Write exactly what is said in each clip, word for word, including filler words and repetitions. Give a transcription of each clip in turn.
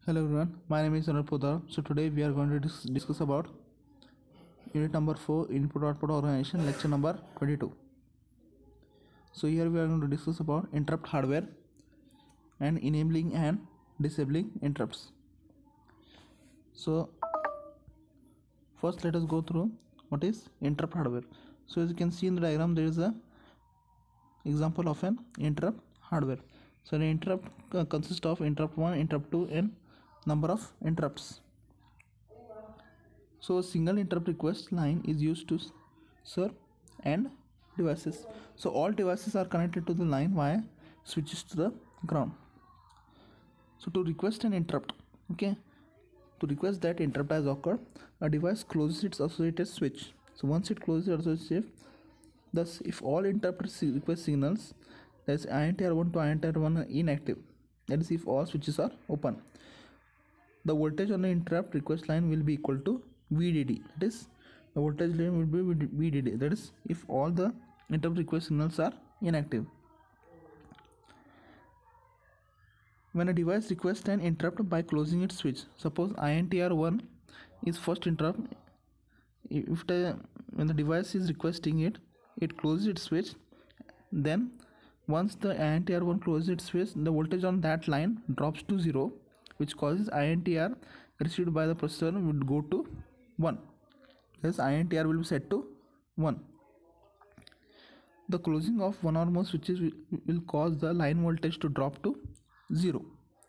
Hello everyone, my name is Anur Podar. So today we are going to dis- discuss about unit number four, input output organization, lecture number twenty-two. So here we are going to discuss about interrupt hardware and enabling and disabling interrupts. So first let us go through what is interrupt hardware. So as you can see in the diagram, there is a example of an interrupt hardware. So the interrupt uh, consists of interrupt one, interrupt two and number of interrupts. So a single interrupt request line is used to serve end devices. So all devices are connected to the line via switches to the ground. So to request an interrupt, okay, to request that interrupt has occurred, a device closes its associated switch. So once it closes its associated, thus if all interrupt request signals, that is I N T R one to I N T R one are inactive, that is if all switches are open, the voltage on the interrupt request line will be equal to V D D. That is, the voltage line will be V D D. That is, if all the interrupt request signals are inactive. When a device requests an interrupt by closing its switch, suppose I N T R one is first interrupt. If the when the device is requesting it, it closes its switch. Then, once the I N T R one closes its switch, the voltage on that line drops to zero, which causes I N T R received by the processor would go to one. Thus I N T R will be set to one. The closing of one or more switches will, will cause the line voltage to drop to zero.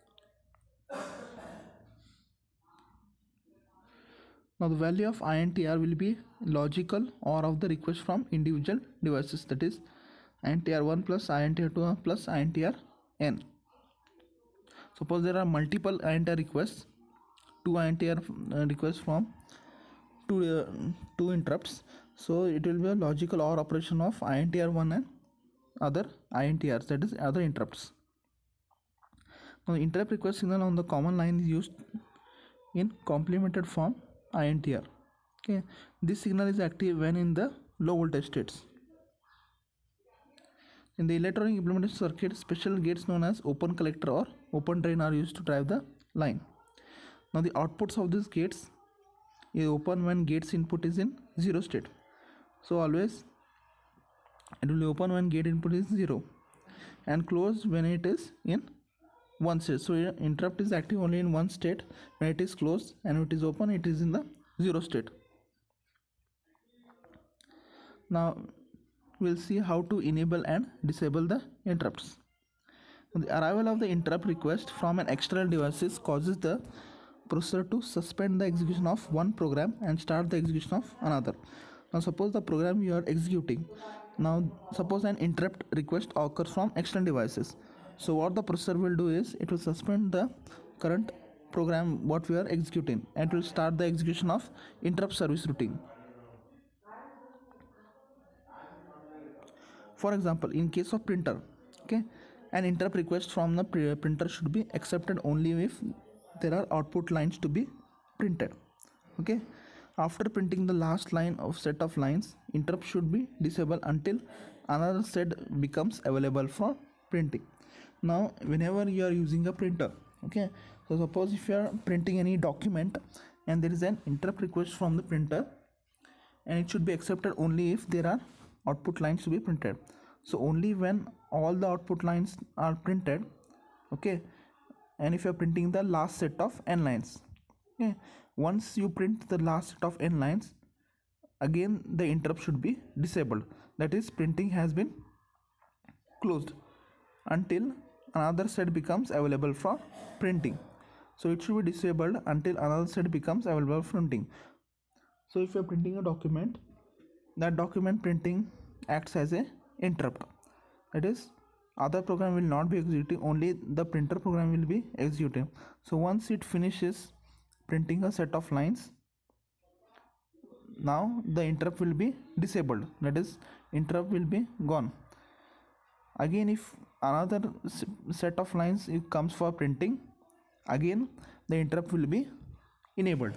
Now the value of I N T R will be logical or of the request from individual devices, that is I N T R one plus I N T R two plus I N T R n. Suppose there are multiple I N T R requests, two I N T R uh, requests from two, uh, two interrupts. So it will be a logical OR operation of I N T R one and other I N T Rs, that is other interrupts. Now the interrupt request signal on the common line is used in complemented form I N T R. Okay, this signal is active when in the low voltage states. In the electronic implementation circuit, special gates known as open collector or open drain are used to drive the line. Now the outputs of these gates is open when gates input is in zero state. So always it will be open when gate input is zero and closed when it is in one state. So interrupt is active only in one state when it is closed, and when it is open it is in the zero state. Now we'll see how to enable and disable the interrupts. The arrival of the interrupt request from an external device causes the processor to suspend the execution of one program and start the execution of another. Now suppose the program you are executing, now suppose an interrupt request occurs from external devices. So what the processor will do is it will suspend the current program what we are executing and it will start the execution of interrupt service routine. For example, in case of printer, okay, an interrupt request from the printer should be accepted only if there are output lines to be printed. Okay, after printing the last line of set of lines, interrupt should be disabled until another set becomes available for printing. Now whenever you are using a printer, okay, so suppose if you are printing any document and there is an interrupt request from the printer, and it should be accepted only if there are output lines to be printed. So only when all the output lines are printed, okay, and if you are printing the last set of n lines, okay, once you print the last set of n lines, again the interrupt should be disabled, that is printing has been closed until another set becomes available for printing. So it should be disabled until another set becomes available for printing. So if you are printing a document, that document printing acts as a interrupt, that is other program will not be executing, only the printer program will be executing. So once it finishes printing a set of lines, now the interrupt will be disabled, that is interrupt will be gone. Again if another set of lines comes for printing, again the interrupt will be enabled.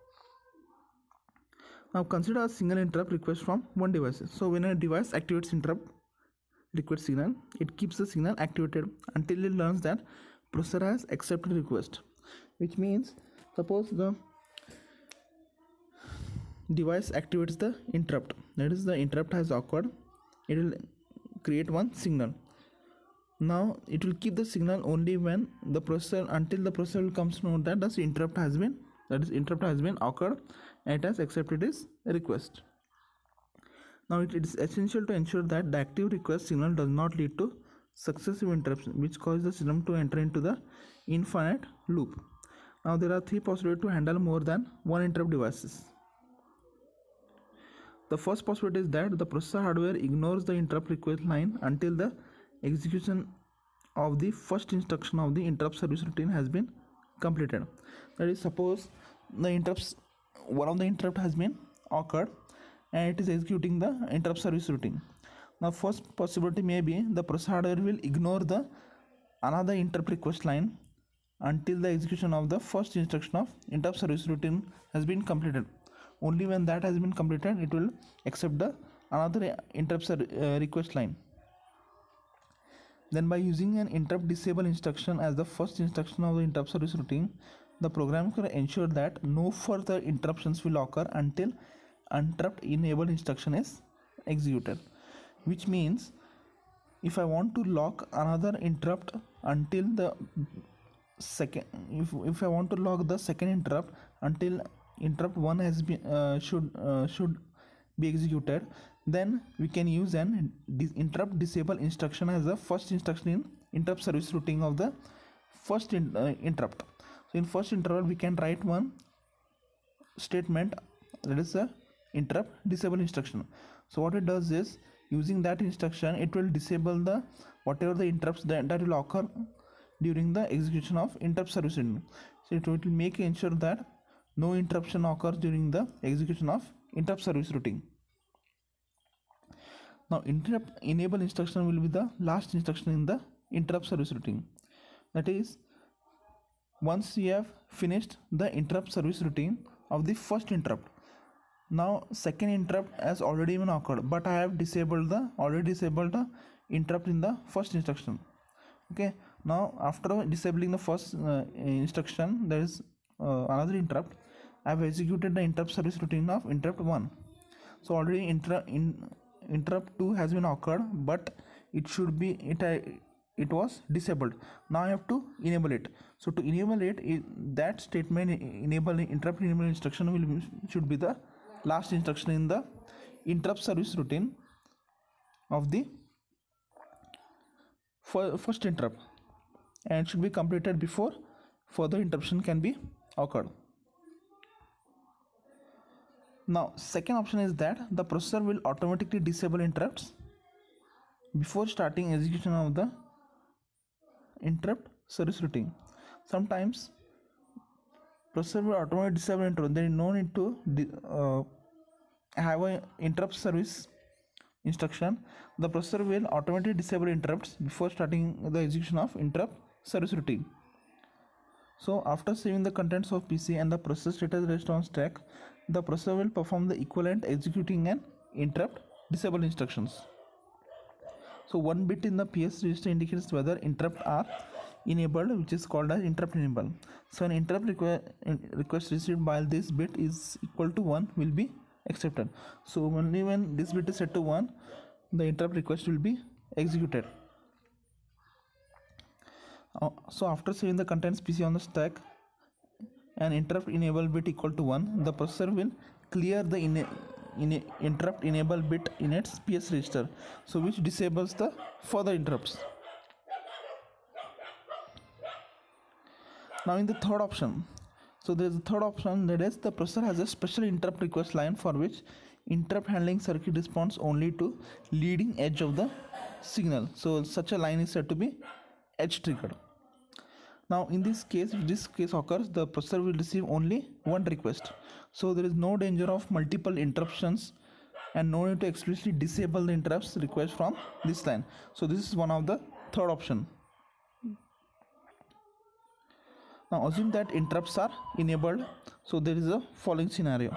Now consider a single interrupt request from one device. So when a device activates interrupt request signal, it keeps the signal activated until it learns that processor has accepted request. which means suppose the device activates the interrupt, that is the interrupt has occurred, it will create one signal. Now it will keep the signal only when the processor, until the processor will comes to know that the interrupt has been, that is interrupt has been occurred and it has accepted its request. Now it is essential to ensure that the active request signal does not lead to successive interruptions which cause the system to enter into the infinite loop. Now there are three possibilities to handle more than one interrupt devices. The first possibility is that the processor hardware ignores the interrupt request line until the execution of the first instruction of the interrupt service routine has been completed. That is, suppose the interrupts, one of the interrupt has been occurred and it is executing the interrupt service routine. Now first possibility may be the processor hardware will ignore the another interrupt request line until the execution of the first instruction of interrupt service routine has been completed. Only when that has been completed it will accept the another interrupt uh, request line. Then by using an interrupt disable instruction as the first instruction of the interrupt service routine, the program can ensure that no further interruptions will occur until interrupt enable instruction is executed. Which means if I want to lock another interrupt until the second, if, if I want to lock the second interrupt until interrupt one has been uh, should uh, should be executed, then we can use an dis interrupt disable instruction as the first instruction in interrupt service routine of the first in, uh, interrupt. So in first interrupt we can write one statement, that is the interrupt disable instruction. So what it does is, using that instruction it will disable the whatever the interrupts that, that will occur during the execution of interrupt service routine. So it will make ensure that no interruption occurs during the execution of interrupt service routine. Now interrupt enable instruction will be the last instruction in the interrupt service routine. That is, once you have finished the interrupt service routine of the first interrupt, now second interrupt has already been occurred, but I have disabled the already disabled the interrupt in the first instruction. Okay, now after disabling the first uh, instruction, there is uh, another interrupt. I have executed the interrupt service routine of interrupt one. So already inter in interrupt two has been occurred, but it should be it uh, it was disabled. Now I have to enable it. So to enable it, it that statement enable interrupt enable instruction will be, should be the last instruction in the interrupt service routine of the first interrupt, and should be completed before further interruption can be occurred. Now second option is that the processor will automatically disable interrupts before starting execution of the interrupt service routine. Sometimes processor will automatically disable interrupt. There is no need to uh, have a interrupt service instruction. The processor will automatically disable interrupts before starting the execution of interrupt service routine. So after saving the contents of P C and the process status register on stack, the processor will perform the equivalent executing an interrupt disable instructions. So one bit in the P S register indicates whether interrupt are enabled, which is called as interrupt enable. So an interrupt requ request received by this bit is equal to one will be accepted. So only when this bit is set to one, the interrupt request will be executed. Uh, so after saving the contents P C on the stack, an interrupt enable bit equal to one, the processor will clear the in, in interrupt enable bit in its P S register, so which disables the further interrupts. Now in the third option, so there is a third option, that is the processor has a special interrupt request line for which interrupt handling circuit responds only to leading edge of the signal. So such a line is said to be edge triggered. Now in this case, if this case occurs, the processor will receive only one request. So there is no danger of multiple interruptions and no need to explicitly disable the interrupts request from this line. So this is one of the third option. Now assume that interrupts are enabled. So there is a following scenario.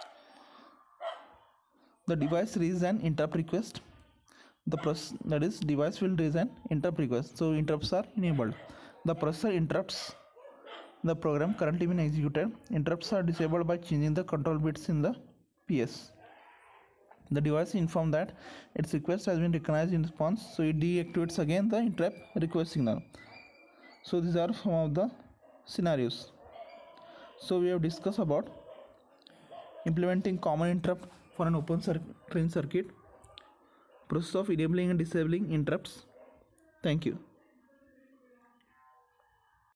The device raises an interrupt request. The process, that is device will raise an interrupt request. So interrupts are enabled. The processor interrupts the program currently being executed. Interrupts are disabled by changing the control bits in the P S. The device is informed that its request has been recognized in response, so it deactivates again the interrupt request signal. So these are some of the scenarios. So we have discussed about implementing common interrupt for an open cir- train circuit, process of enabling and disabling interrupts. Thank you.